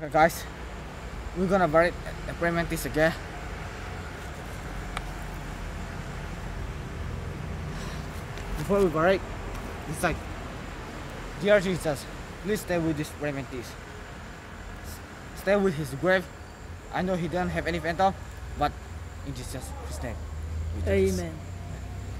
Okay guys, we're gonna bury the mantis again. Before we bury it, it's like, dear Jesus, please stay with this mantis. Stay with his grave. I know he doesn't have any phantom, but in Jesus' name. Amen.